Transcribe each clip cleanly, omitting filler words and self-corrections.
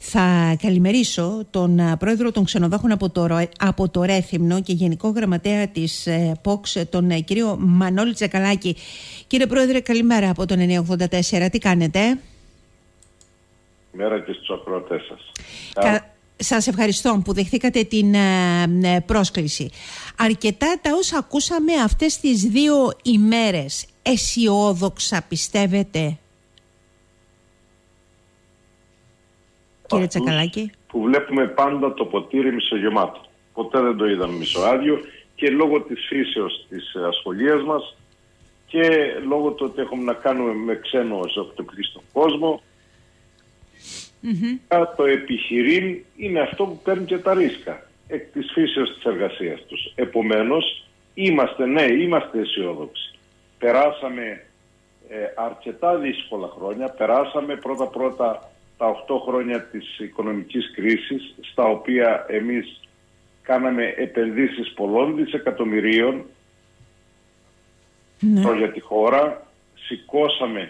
Θα καλημερίσω τον πρόεδρο των ξενοδόχων από το Ρέθυμνο και γενικό γραμματέα της ΠΟΚΣ, τον κύριο Μανώλη Τσακαλάκη. Κύριε Πρόεδρε, καλημέρα από τον 984. Τι κάνετε? Καλημέρα και στους ακροατές σας. Σας ευχαριστώ που δεχτήκατε την πρόσκληση. Αρκετά τα όσα ακούσαμε αυτές τις 2 ημέρες, αισιόδοξα πιστεύετε? Κύριε Τσακαλάκη. Που βλέπουμε πάντα το ποτήρι μισογεμάτο. Ποτέ δεν το είδαμε μισοάδιο, και λόγω της φύσεως της ασχολίας μας και λόγω του ότι έχουμε να κάνουμε με ξένο ζωπτοκλειστό κόσμο, το επιχειρήν είναι αυτό που παίρνει και τα ρίσκα εκ της φύσεως της εργασίας τους. Επομένως, είμαστε αισιόδοξοι. Περάσαμε αρκετά δύσκολα χρόνια. Περάσαμε πρώτα τα 8 χρόνια της οικονομικής κρίσης, στα οποία εμείς κάναμε επενδύσεις πολλών δισεκατομμυρίων για τη χώρα. Σηκώσαμε.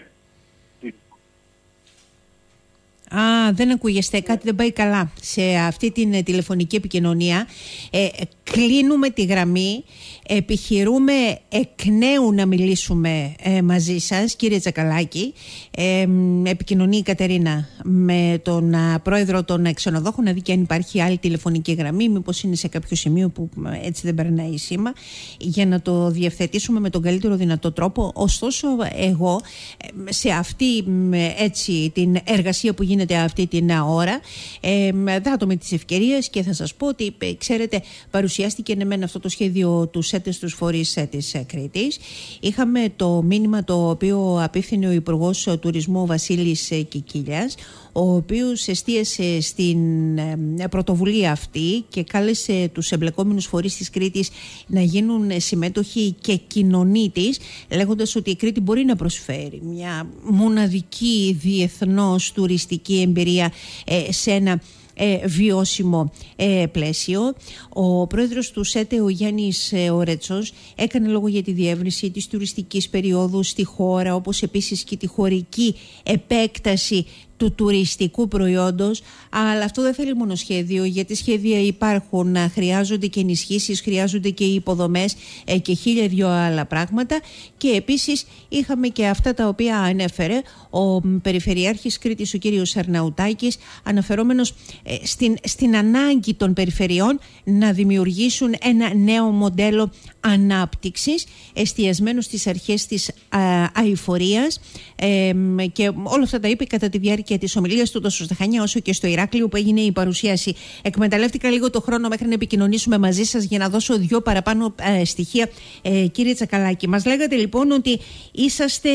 Δεν ακούγεστε, κάτι δεν πάει καλά σε αυτή την τηλεφωνική επικοινωνία. Κλείνουμε τη γραμμή, επιχειρούμε εκ νέου να μιλήσουμε μαζί σας, κύριε Τσακαλάκη. Επικοινωνεί η Κατερίνα με τον πρόεδρο των ξενοδόχων να δει και αν υπάρχει άλλη τηλεφωνική γραμμή, μήπως είναι σε κάποιο σημείο που έτσι δεν περνάει η σήμα, για να το διευθετήσουμε με τον καλύτερο δυνατό τρόπο. Ωστόσο, εγώ σε αυτή την εργασία που γίνεται αυτή την ώρα, δάτω με τις ευκαιρίες και θα σας πω ότι, ξέρετε, παρουσιάστηκε εμένα αυτό το σχέδιο του ΣΕΤ στους φορείς της Κρήτης. Είχαμε το μήνυμα το οποίο απίφθινε ο Υπουργός Τουρισμού Βασίλης Κικίλιας, ο οποίος εστίασε στην πρωτοβουλία αυτή και κάλεσε τους εμπλεκόμενους φορείς της Κρήτης να γίνουν συμμέτοχοι και κοινωνοί της, λέγοντας ότι η Κρήτη μπορεί να προσφέρει μια μοναδική διεθνώς τουριστική εμπειρία σε ένα βιώσιμο πλαίσιο. Ο πρόεδρος του ΣΕΤΕ, ο Γιάννης Ορέτσος, έκανε λόγο για τη διεύρυνση της τουριστικής περίοδου στη χώρα, όπως επίσης και τη χωρική επέκταση του τουριστικού προϊόντος, αλλά αυτό δεν θέλει μόνο σχέδιο, γιατί σχέδια υπάρχουν, χρειάζονται και ενισχύσεις, χρειάζονται και υποδομές και 1002 άλλα πράγματα. Και επίσης είχαμε και αυτά τα οποία ανέφερε ο Περιφερειάρχης Κρήτης, ο κύριος Αρναουτάκης, αναφερόμενος στην ανάγκη των περιφερειών να δημιουργήσουν ένα νέο μοντέλο ανάπτυξης εστιασμένο στις αρχές της αειφορίας, και όλα αυτά τα είπε κατά τη διάρκεια της ομιλίας του τόσο στα Χανιά όσο και στο Ηράκλειο που έγινε η παρουσίαση. Εκμεταλλεύτηκα λίγο το χρόνο μέχρι να επικοινωνήσουμε μαζί σας για να δώσω 2 παραπάνω στοιχεία. Κύριε Τσακαλάκη, μας λέγατε λοιπόν ότι είσαστε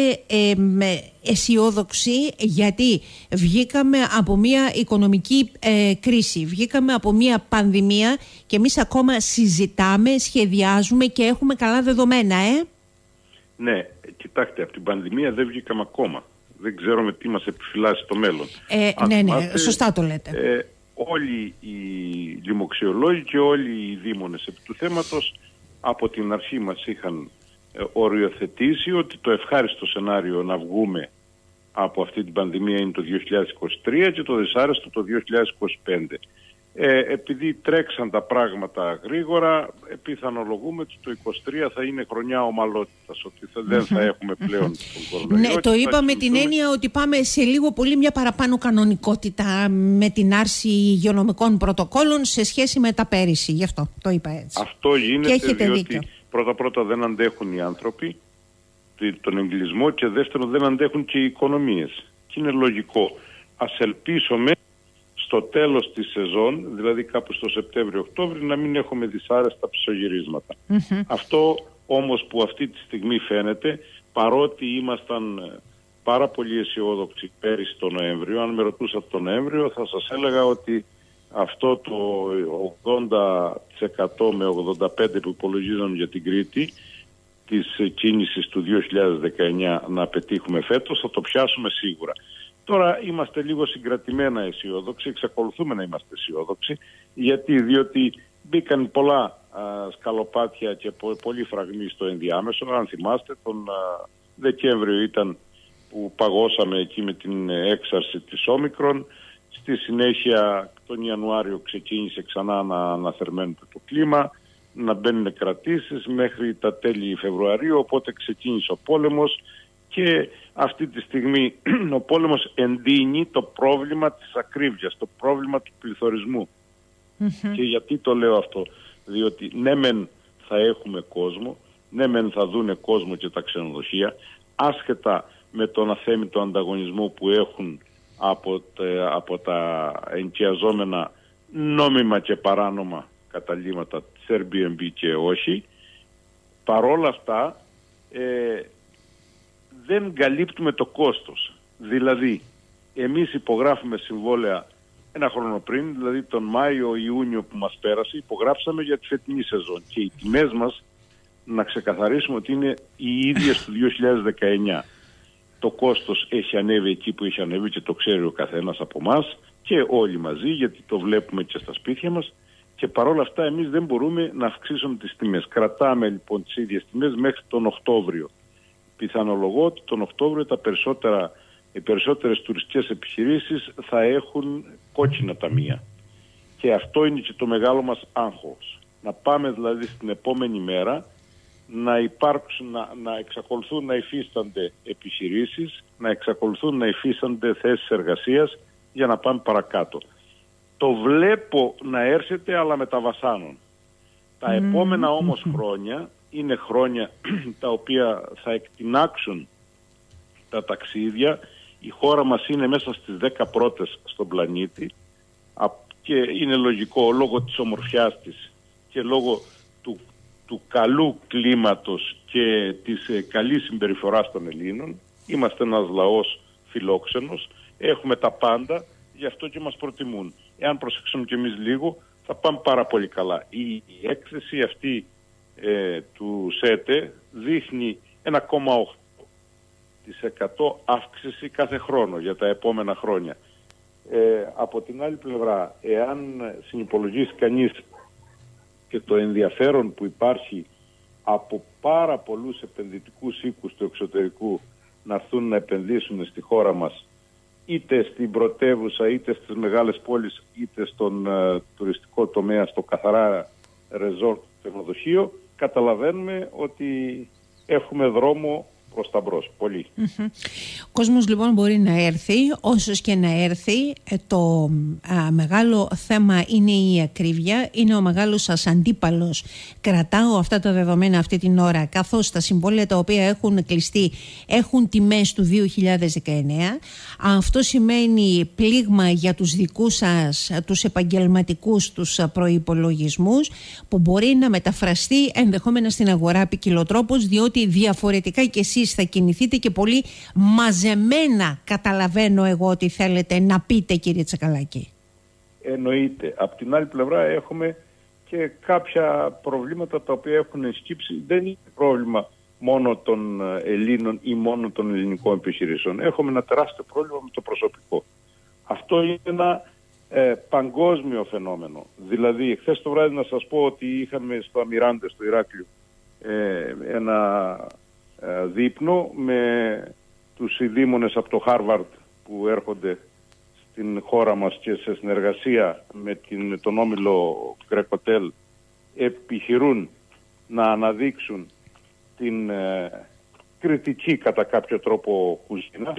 αισιόδοξοι, γιατί βγήκαμε από μια οικονομική κρίση, βγήκαμε από μια πανδημία και εμείς ακόμα συζητάμε, σχεδιάζουμε και έχουμε καλά δεδομένα, Ναι, κοιτάξτε, από την πανδημία δεν βγήκαμε ακόμα. Δεν ξέρουμε τι μας επιφυλάσσει το μέλλον. Ναι, σωστά το λέτε. Όλοι οι λοιμοξιολόγοι και όλοι οι δήμονες επί του θέματος από την αρχή μας είχαν οριοθετήσει ότι το ευχάριστο σενάριο να βγούμε από αυτή την πανδημία είναι το 2023 και το δυσάρεστο το 2025. Επειδή τρέξαν τα πράγματα γρήγορα, πιθανολογούμε ότι το 2023 θα είναι χρονιά ομαλότητας, ότι δεν θα έχουμε πλέον τον κορονοϊό. Ναι, το είπαμε την έννοια ότι πάμε σε λίγο πολύ μια παραπάνω κανονικότητα με την άρση υγειονομικών πρωτοκόλων σε σχέση με τα πέρυσι. Γι' αυτό το είπα έτσι. Αυτό γίνεται διότι πρώτα δεν αντέχουν οι άνθρωποι τον εγκλισμό και δεύτερον δεν αντέχουν και οι οικονομίες. Και είναι λογικό. Ας ελπίσουμε στο τέλος της σεζόν, δηλαδή κάπου στο Σεπτέμβριο-Οκτώβριο, να μην έχουμε δυσάρεστα ψωγυρίσματα. Αυτό όμως που αυτή τη στιγμή φαίνεται, παρότι ήμασταν πάρα πολύ αισιόδοξοι πέρυσι τον Νοέμβριο, αν με ρωτούσατε τον Νοέμβριο θα σας έλεγα ότι αυτό το 80% με 85% που υπολογίζαμε για την Κρήτη της κίνησης του 2019 να πετύχουμε φέτος, θα το πιάσουμε σίγουρα. Τώρα είμαστε λίγο συγκρατημένα αισιόδοξοι, εξακολουθούμε να είμαστε αισιόδοξοι, διότι μπήκαν πολλά σκαλοπάτια και πολλοί φραγμοί στο ενδιάμεσο. Αν θυμάστε, τον Δεκέμβριο ήταν που παγώσαμε εκεί με την έξαρση της Όμικρον Στη συνέχεια τον Ιανουάριο ξεκίνησε ξανά να αναθερμαίνεται το κλίμα, να μπαίνουν κρατήσεις μέχρι τα τέλη Φεβρουαρίου, οπότε ξεκίνησε ο πόλεμος και αυτή τη στιγμή ο πόλεμος εντείνει το πρόβλημα της ακρίβειας, το πρόβλημα του πληθωρισμού. Και γιατί το λέω αυτό? Διότι ναι μεν θα έχουμε κόσμο, ναι μεν θα δούνε κόσμο και τα ξενοδοχεία, άσχετα με τον αθέμητο ανταγωνισμό που έχουν από τα ενοικιαζόμενα νόμιμα και παράνομα καταλύματα της Airbnb και όχι, παρόλα αυτά δεν καλύπτουμε το κόστος. Δηλαδή εμείς υπογράφουμε συμβόλαια ένα χρόνο πριν, δηλαδή τον Μάιο-Ιούνιο που μας πέρασε, υπογράψαμε για τη φετινή σεζόν και οι τιμές μας, να ξεκαθαρίσουμε ότι είναι οι ίδιες του 2019. Το κόστος έχει ανέβει εκεί που έχει ανέβει και το ξέρει ο καθένας από εμάς και όλοι μαζί, γιατί το βλέπουμε και στα σπίτια μας, και παρόλα αυτά εμείς δεν μπορούμε να αυξήσουμε τις τιμές. Κρατάμε λοιπόν τις ίδιες τιμές μέχρι τον Οκτώβριο. Πιθανολογώ ότι τον Οκτώβριο οι περισσότερες τουριστικές επιχειρήσεις θα έχουν κόκκινα ταμεία. Και αυτό είναι και το μεγάλο μας άγχος. Να πάμε δηλαδή στην επόμενη μέρα να υπάρξουν, να εξακολουθούν να υφίστανται επιχειρήσεις, να εξακολουθούν να υφίστανται θέσεις εργασίας για να πάμε παρακάτω. Το βλέπω να έρχεται, αλλά με τα βασάνων. Τα επόμενα όμως χρόνια είναι χρόνια τα οποία θα εκτινάξουν τα ταξίδια. Η χώρα μας είναι μέσα στις 10 πρώτες στον πλανήτη και είναι λογικό λόγω της ομορφιάς της και λόγω του καλού κλίματος και της καλής συμπεριφοράς των Ελλήνων. Είμαστε ένας λαός φιλόξενος, έχουμε τα πάντα, γι' αυτό και μας προτιμούν. Εάν προσέξουμε κι εμείς λίγο, θα πάμε πάρα πολύ καλά. Η έκθεση αυτή του ΣΕΤΕ δείχνει 1,8% αύξηση κάθε χρόνο για τα επόμενα χρόνια. Από την άλλη πλευρά, εάν συνυπολογίσει κανείς και το ενδιαφέρον που υπάρχει από πάρα πολλούς επενδυτικούς οίκους του εξωτερικού να έρθουν να επενδύσουν στη χώρα μας, είτε στην πρωτεύουσα, είτε στις μεγάλες πόλεις, είτε στον τουριστικό τομέα, στο καθαρά resort ξενοδοχείο, καταλαβαίνουμε ότι έχουμε δρόμο προς τα μπρος. Πολύ. Ο κόσμος λοιπόν μπορεί να έρθει, όσος και να έρθει. Το μεγάλο θέμα είναι η ακρίβεια, είναι ο μεγάλος σας αντίπαλος. Κρατάω αυτά τα δεδομένα αυτή την ώρα, καθώς τα συμβόλαια τα οποία έχουν κλειστεί έχουν τιμές του 2019. Αυτό σημαίνει πλήγμα για τους δικούς σας, τους επαγγελματικούς τους προϋπολογισμούς, που μπορεί να μεταφραστεί ενδεχόμενα στην αγορά ποικιλοτρόπως, διότι διαφορετικά και εσείς θα κινηθείτε και πολύ μαζεμένα, καταλαβαίνω εγώ ότι θέλετε να πείτε, κύριε Τσακαλάκη. Εννοείται. Απ' την άλλη πλευρά έχουμε και κάποια προβλήματα τα οποία έχουν εσκύψει. Δεν είναι πρόβλημα μόνο των Ελλήνων ή μόνο των ελληνικών επιχειρήσεων. Έχουμε ένα τεράστιο πρόβλημα με το προσωπικό. Αυτό είναι ένα παγκόσμιο φαινόμενο. Δηλαδή, εχθές το βράδυ να σας πω ότι είχαμε στο Αμιράντε, στο Ηράκλειο, ένα δείπνο με τους ειδήμονες από το Χάρβαρντ που έρχονται στην χώρα μας και σε συνεργασία με τον όμιλο Grecotel επιχειρούν να αναδείξουν την κριτική κατά κάποιο τρόπο κουζίνα,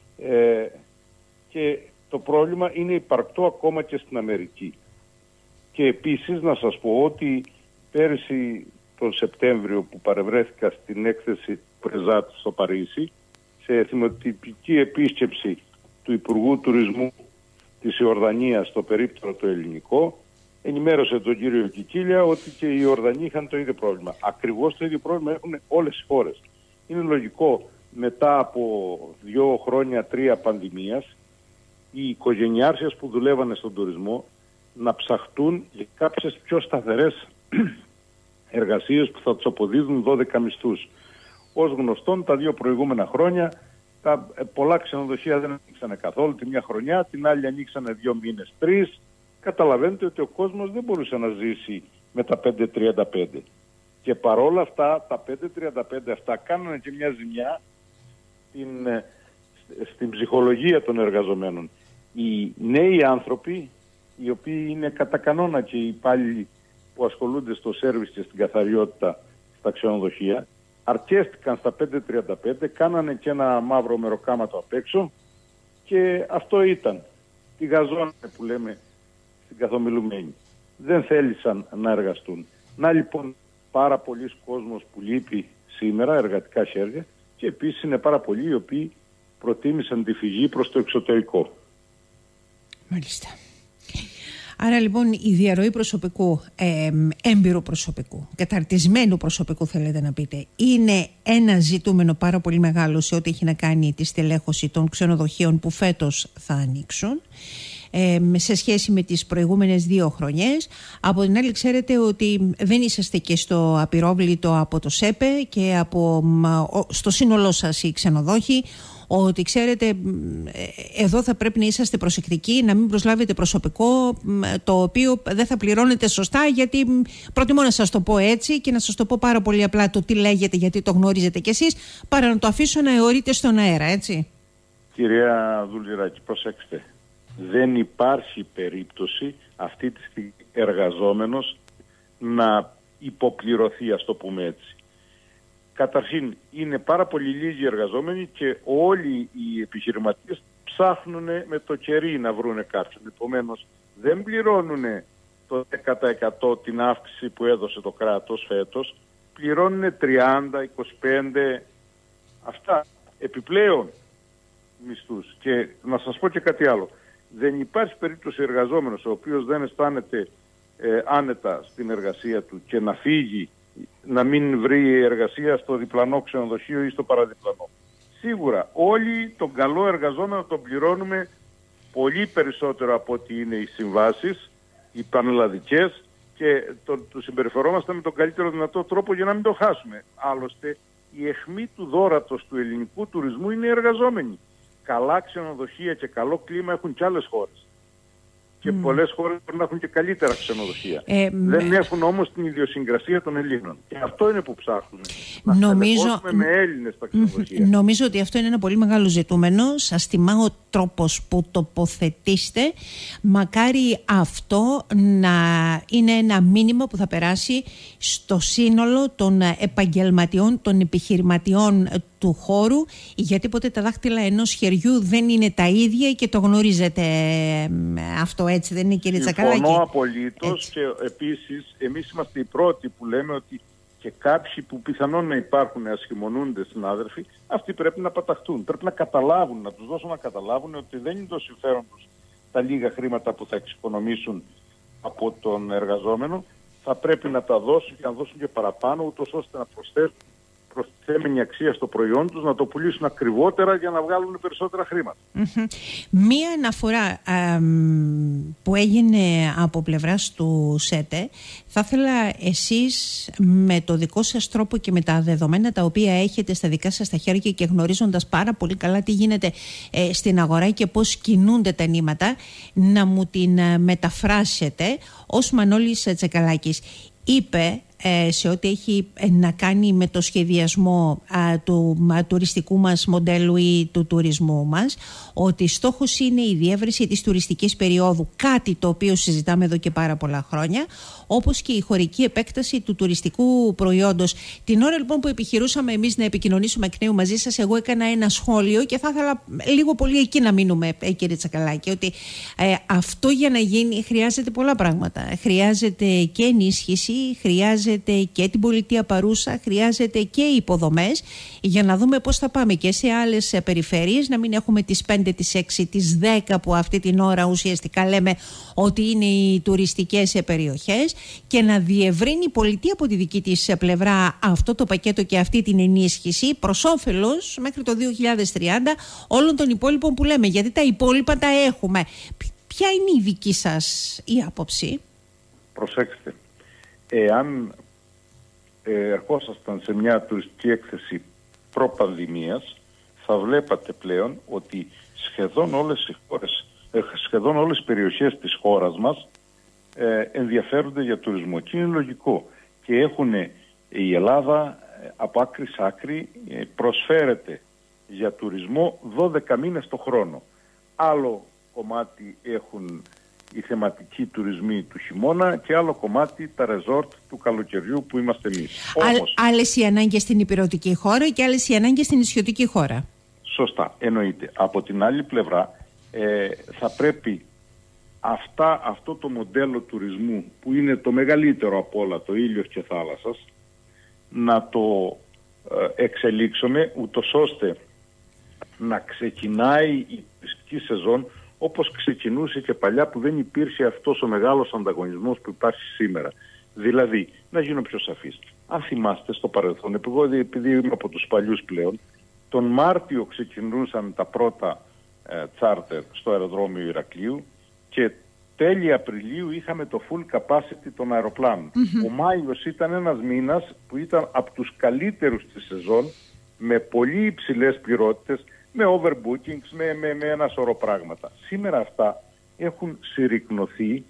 και το πρόβλημα είναι υπαρκτό ακόμα και στην Αμερική. Και επίσης να σας πω ότι πέρυσι τον Σεπτέμβριο που παρευρέθηκα στην έκθεση Πρεζάτ στο Παρίσι, σε εθιμοτυπική επίσκεψη του Υπουργού Τουρισμού της Ιορδανίας στο περίπτερο το ελληνικό, ενημέρωσε τον κύριο Κικίλια ότι και οι Ιορδανοί είχαν το ίδιο πρόβλημα. Ακριβώς το ίδιο πρόβλημα έχουν όλες οι χώρες. Είναι λογικό μετά από 2 χρόνια, 3 πανδημίας, οι οικογενειάρχες που δουλεύανε στον τουρισμό να ψαχτούν για κάποιες πιο σταθερές εργασίες που θα τους αποδίδουν 12 μισθούς. Ως γνωστόν, τα 2 προηγούμενα χρόνια πολλά ξενοδοχεία δεν ανοίξανε καθόλου τη μια χρονιά, την άλλη ανοίξανε 2 μήνες, 3. Καταλαβαίνετε ότι ο κόσμος δεν μπορούσε να ζήσει με τα 5.35. Και παρόλα αυτά, τα 5.35 αυτά κάνανε και μια ζημιά στην ψυχολογία των εργαζομένων. οι νέοι άνθρωποι, οι οποίοι είναι κατά κανόνα και οι υπάλληλοι που ασχολούνται στο σέρβις και στην καθαριότητα στα ξενοδοχεία, αρκέστηκαν στα 5.35, κάνανε και ένα μαύρο μεροκάματο απ' έξω και αυτό ήταν. Τη γαζόνε που λέμε στην καθομιλουμένη. Δεν θέλησαν να εργαστούν. Να λοιπόν πάρα πολλοί κόσμος που λείπει σήμερα, εργατικά χέρια, και επίσης είναι πάρα πολλοί οι οποίοι προτίμησαν τη φυγή προς το εξωτερικό. Μάλιστα. Άρα λοιπόν η διαρροή προσωπικού, έμπειρου προσωπικού, καταρτισμένου προσωπικού θέλετε να πείτε, είναι ένα ζητούμενο πάρα πολύ μεγάλο σε ό,τι έχει να κάνει τη στελέχωση των ξενοδοχείων που φέτος θα ανοίξουν. Σε σχέση με τις προηγούμενες 2 χρονιές. Από την άλλη ξέρετε ότι δεν είσαστε και στο απειρόβλητο από το ΣΕΠΕ και στο σύνολό σας οι ξενοδόχοι, ότι ξέρετε εδώ θα πρέπει να είσαστε προσεκτικοί, να μην προσλάβετε προσωπικό το οποίο δεν θα πληρώνετε σωστά, γιατί προτιμώ να σας το πω έτσι και να σας το πω πάρα πολύ απλά το τι λέγεται, γιατί το γνωρίζετε κι εσείς, παρά να το αφήσω να αιωρείται στον αέρα, έτσι. Κυρία Δουλγεράκη, προσέξτε. Δεν υπάρχει περίπτωση αυτή τη στιγμή εργαζόμενος να υποπληρωθεί, ας το πούμε έτσι. Καταρχήν είναι πάρα πολύ λίγοι εργαζόμενοι και όλοι οι επιχειρηματίες ψάχνουν με το κερί να βρούνε κάποιον. Επομένως δεν πληρώνουν το 10% την αύξηση που έδωσε το κράτος φέτος, πληρώνουν 30, 25, αυτά επιπλέον μισθούς. Και να σας πω και κάτι άλλο. Δεν υπάρχει περίπτωση εργαζόμενος ο οποίος δεν αισθάνεται άνετα στην εργασία του και να φύγει, να μην βρει εργασία στο διπλανό ξενοδοχείο ή στο παραδιπλανό. Σίγουρα όλοι τον καλό εργαζόμενο τον πληρώνουμε πολύ περισσότερο από ό,τι είναι οι συμβάσεις, οι πανελλαδικές, και το συμπεριφερόμαστε με τον καλύτερο δυνατό τρόπο για να μην το χάσουμε. Άλλωστε η αιχμή του δώρατος του ελληνικού τουρισμού είναι οι εργαζόμενοι. Καλά ξενοδοχεία και καλό κλίμα έχουν και άλλες χώρες. Και πολλές χώρες μπορεί να έχουν και καλύτερα ξενοδοχεία. Δεν έχουν όμως την ιδιοσυγκρασία των Ελλήνων. Και αυτό είναι που ψάχνουμε. Να στελεχώσουμε με Έλληνες τα ξενοδοχεία. Νομίζω ότι αυτό είναι ένα πολύ μεγάλο ζητούμενο. Σας τιμά ο τρόπος που τοποθετήστε. Μακάρι αυτό να είναι ένα μήνυμα που θα περάσει στο σύνολο των επαγγελματιών, των επιχειρηματιών του χώρου, γιατί ποτέ τα δάχτυλα ενός χεριού δεν είναι τα ίδια και το γνωρίζετε αυτό, έτσι δεν είναι, κύριε Τσακαλάκη? Συμφωνώ απολύτως, και επίσης εμείς είμαστε οι πρώτοι που λέμε ότι και κάποιοι που πιθανόν να υπάρχουν ασχημονούνται συνάδελφοι, αυτοί πρέπει να παταχτούν, πρέπει να καταλάβουν, να τους δώσουν να καταλάβουν ότι δεν είναι το συμφέρον τους τα λίγα χρήματα που θα εξοικονομήσουν από τον εργαζόμενο, θα πρέπει να τα δώσουν και να δώσουν και παραπάνω, ούτως ώστε να προσθέσουν προσθέμενη αξία στο προϊόν τους, να το πουλήσουν ακριβότερα για να βγάλουν περισσότερα χρήματα. Μία αναφορά που έγινε από πλευράς του ΣΕΤΕ, θα ήθελα εσείς με το δικό σας τρόπο και με τα δεδομένα τα οποία έχετε στα δικά σας τα χέρια και γνωρίζοντας πάρα πολύ καλά τι γίνεται στην αγορά και πώς κινούνται τα νήματα, να μου την μεταφράσετε. Ως Μανώλης Τσακαλάκης είπε σε ό,τι έχει να κάνει με το σχεδιασμό του τουριστικού μας μοντέλου ή του τουρισμού μας, ότι στόχος είναι η διεύρυνση της τουριστικής περίοδου, κάτι το οποίο συζητάμε εδώ και πάρα πολλά χρόνια, όπως και η χωρική επέκταση του τουριστικού προϊόντος. Την ώρα λοιπόν που επιχειρούσαμε εμείς να επικοινωνήσουμε εκ νέου μαζί σας, εγώ έκανα ένα σχόλιο και θα ήθελα λίγο πολύ εκεί να μείνουμε, κύριε Τσακαλάκη, ότι αυτό για να γίνει χρειάζεται πολλά πράγματα. Χρειάζεται και ενίσχυση, χρειάζεται και την πολιτεία παρούσα, χρειάζεται και υποδομές για να δούμε πώς θα πάμε και σε άλλες περιφέρειες, να μην έχουμε τις 5, τις 6, τις 10 που αυτή την ώρα ουσιαστικά λέμε ότι είναι οι τουριστικές περιοχές, και να διευρύνει η πολιτεία από τη δική της πλευρά αυτό το πακέτο και αυτή την ενίσχυση προς όφελος μέχρι το 2030 όλων των υπόλοιπων που λέμε, γιατί τα υπόλοιπα τα έχουμε. Ποια είναι η δική σας η άποψη? Προσέξτε, εάν ερχόσασταν σε μια τουριστική έκθεση προπανδημίας, θα βλέπατε πλέον ότι σχεδόν όλες οι περιοχές της χώρας μας ενδιαφέρονται για τουρισμό. Και είναι λογικό. Και η Ελλάδα από άκρη σ' άκρη προσφέρεται για τουρισμό 12 μήνες το χρόνο. Άλλο κομμάτι έχουν οι θεματικοί τουρισμοί του χειμώνα και άλλο κομμάτι τα ρεζόρτ του καλοκαιριού που είμαστε εμείς. Άλλες οι ανάγκες στην ηπειρωτική χώρα και άλλες οι ανάγκες στην νησιωτική χώρα. Σωστά, εννοείται. Από την άλλη πλευρά θα πρέπει αυτό το μοντέλο τουρισμού που είναι το μεγαλύτερο από όλα, το ήλιος και θάλασσας, να το εξελίξουμε ούτως ώστε να ξεκινάει η τουριστική σεζόν όπως ξεκινούσε και παλιά, που δεν υπήρχε αυτός ο μεγάλος ανταγωνισμός που υπάρχει σήμερα. Δηλαδή, να γίνω πιο σαφής. Αν θυμάστε στο παρελθόν, επειδή είμαι από τους παλιούς πλέον, τον Μάρτιο ξεκινούσαν τα πρώτα τσάρτερ στο αεροδρόμιο Ηρακλείου και τέλη Απριλίου είχαμε το full capacity των αεροπλάνων. Ο Μάιος ήταν ένας μήνας που ήταν από τους καλύτερους της σεζόν, με πολύ υψηλές πληρότητες, με overbookings, με ένα σωρό πράγματα. Σήμερα αυτά έχουν συρρικνωθεί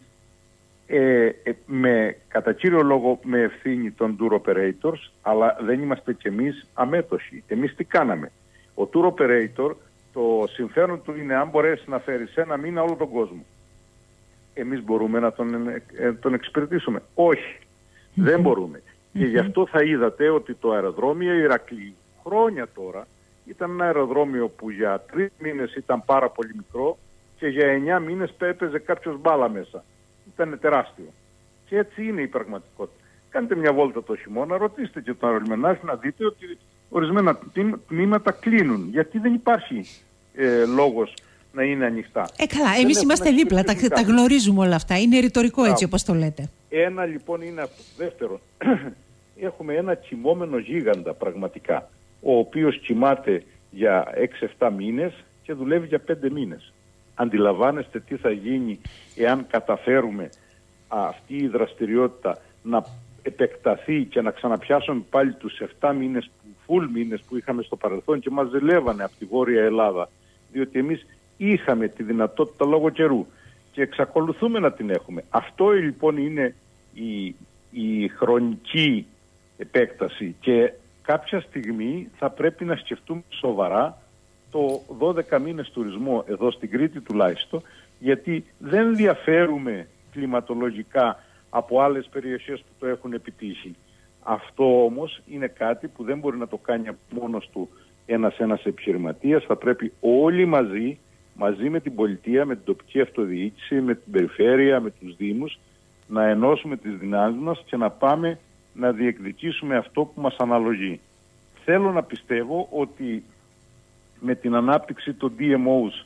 κατά κύριο λόγο με ευθύνη των tour operators, αλλά δεν είμαστε κι εμείς αμέτωχοι. Εμείς τι κάναμε? Ο tour operator, το συμφέρον του είναι αν μπορέσει να φέρει σε ένα μήνα όλο τον κόσμο. Εμείς μπορούμε να τον εξυπηρετήσουμε? Όχι, δεν μπορούμε. Και γι' αυτό θα είδατε ότι το αεροδρόμιο Ηρακλείου χρόνια τώρα ήταν ένα αεροδρόμιο που για 3 μήνες ήταν πάρα πολύ μικρό και για 9 μήνες έπαιζε κάποιος μπάλα μέσα. Ήταν τεράστιο. Και έτσι είναι η πραγματικότητα. Κάντε μια βόλτα το χειμώνα, ρωτήστε και τον αερολιμενάρχη να δείτε ότι ορισμένα τμήματα κλείνουν. Γιατί δεν υπάρχει λόγος να είναι ανοιχτά. Καλά, εμείς είμαστε δίπλα, τα γνωρίζουμε όλα αυτά. Είναι ρητορικό έτσι όπως το λέτε. Ένα λοιπόν είναι αυτό. Δεύτερον, έχουμε ένα κοιμόμενο γίγαντα πραγματικά, ο οποίος κοιμάται για 6-7 μήνες και δουλεύει για 5 μήνες. Αντιλαμβάνεστε τι θα γίνει εάν καταφέρουμε αυτή η δραστηριότητα να επεκταθεί και να ξαναπιάσουμε πάλι τους 7 μήνες, full μήνες που είχαμε στο παρελθόν και μας ζηλεύανε από τη Βόρεια Ελλάδα, διότι εμείς είχαμε τη δυνατότητα λόγω καιρού και εξακολουθούμε να την έχουμε. Αυτό λοιπόν είναι η χρονική επέκταση και κάποια στιγμή θα πρέπει να σκεφτούμε σοβαρά το 12 μήνες τουρισμό εδώ στην Κρήτη τουλάχιστον, γιατί δεν διαφέρουμε κλιματολογικά από άλλες περιοχές που το έχουν επιτύχει. Αυτό όμως είναι κάτι που δεν μπορεί να το κάνει μόνος του ένας επιχειρηματίας. Θα πρέπει όλοι μαζί με την πολιτεία, με την τοπική αυτοδιοίκηση, με την περιφέρεια, με τους δήμους, να ενώσουμε τις δυνάμεις μας και να πάμε να διεκδικήσουμε αυτό που μας αναλογεί. Θέλω να πιστεύω ότι με την ανάπτυξη των DMOs,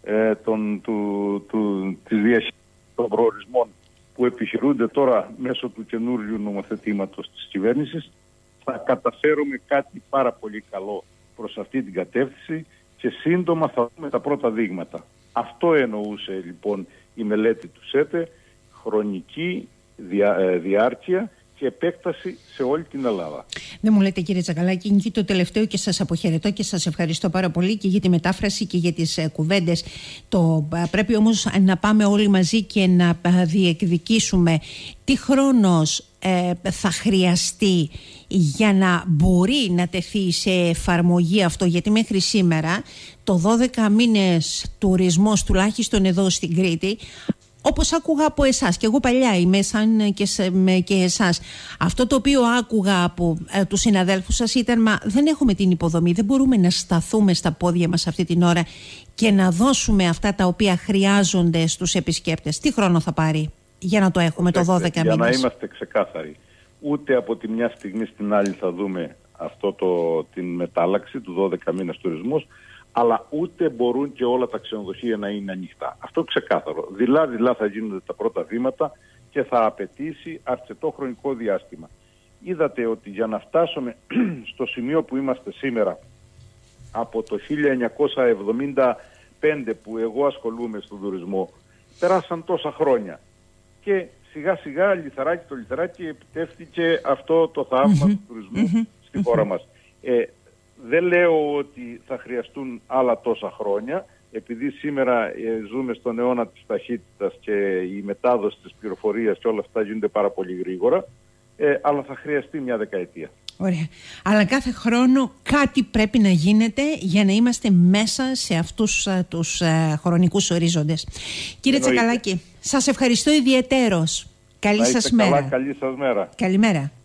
της διαχείρισης των προορισμών που επιχειρούνται τώρα μέσω του καινούριου νομοθετήματος της κυβέρνησης, θα καταφέρουμε κάτι πάρα πολύ καλό προς αυτή την κατεύθυνση και σύντομα θα δούμε τα πρώτα δείγματα. Αυτό εννοούσε λοιπόν η μελέτη του ΣΕΤΕ, χρονική διάρκεια και επέκταση σε όλη την Ελλάδα. Δεν μου λέτε κύριε Τσακαλάκη, είναι το τελευταίο και σας αποχαιρετώ και σας ευχαριστώ πάρα πολύ και για τη μετάφραση και για τις κουβέντες. Πρέπει όμως να πάμε όλοι μαζί και να διεκδικήσουμε τι χρόνος θα χρειαστεί για να μπορεί να τεθεί σε εφαρμογή αυτό, γιατί μέχρι σήμερα το 12 μήνες τουρισμός τουλάχιστον εδώ στην Κρήτη, όπως άκουγα από εσάς, και εγώ παλιά είμαι σαν και εσάς, αυτό το οποίο άκουγα από τους συναδέλφους σας ήταν δεν έχουμε την υποδομή, δεν μπορούμε να σταθούμε στα πόδια μας αυτή την ώρα και να δώσουμε αυτά τα οποία χρειάζονται στους επισκέπτες. Τι χρόνο θα πάρει για να το έχουμε το 12 μήνες? Για να είμαστε ξεκάθαροι, ούτε από τη μια στιγμή στην άλλη θα δούμε την μετάλλαξη του 12 μήνες τουρισμούς, αλλά ούτε μπορούν και όλα τα ξενοδοχεία να είναι ανοιχτά. Αυτό ξεκάθαρο. Δειλά θα γίνονται τα πρώτα βήματα και θα απαιτήσει αρκετό χρονικό διάστημα. Είδατε ότι για να φτάσουμε στο σημείο που είμαστε σήμερα, από το 1975 που εγώ ασχολούμαι στον τουρισμό, περάσαν τόσα χρόνια. Και σιγά σιγά το λιθαράκι επιτεύχθηκε αυτό το θαύμα του τουρισμού στη χώρα μας. Δεν λέω ότι θα χρειαστούν άλλα τόσα χρόνια, επειδή σήμερα ζούμε στον αιώνα της ταχύτητας και η μετάδοση της πληροφορίας και όλα αυτά γίνονται πάρα πολύ γρήγορα, αλλά θα χρειαστεί μια δεκαετία. Ωραία. Αλλά κάθε χρόνο κάτι πρέπει να γίνεται για να είμαστε μέσα σε αυτούς τους χρονικούς ορίζοντες. Κύριε Τσακαλάκη, σας ευχαριστώ ιδιαιτέρως. Καλή σας μέρα. Καλή σας μέρα. Καλημέρα.